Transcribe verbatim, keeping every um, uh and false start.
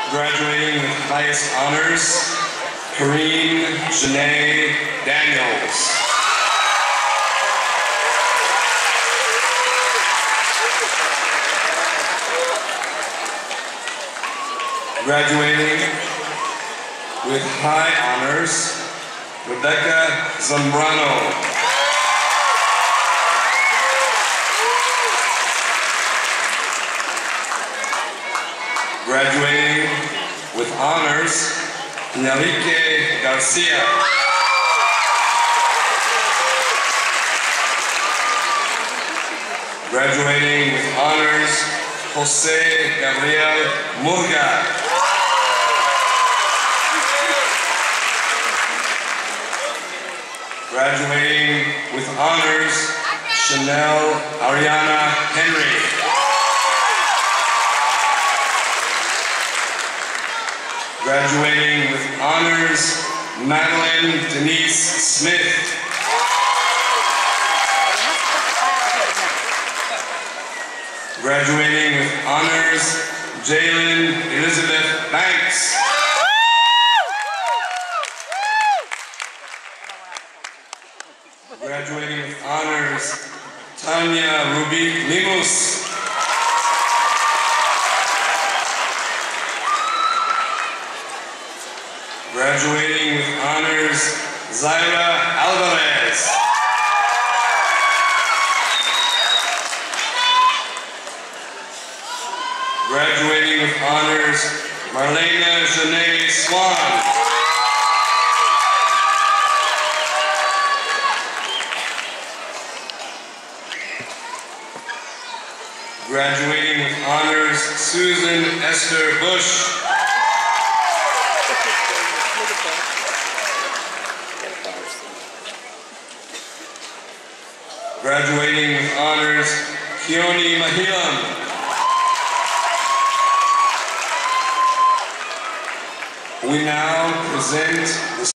Graduating with highest honors, Karine Janae Daniels. Graduating with high honors, Rebecca Zambrano. Graduating with honors, Enrique Garcia. Graduating with honors, Jose Gabriel Murga. Graduating with honors, Chanel Ariana Henry. Graduating with honors, Madeline Denise Smith. Graduating with honors, Jalen Elizabeth Banks. Graduating with honors, Tanya Ruby Limos. Graduating with honors, Zaira Alvarez. Graduating with honors, Marlena Janae Swan. Graduating with honors, Susan Esther Bush. Graduating with honors, Keone Mahilam. We now present the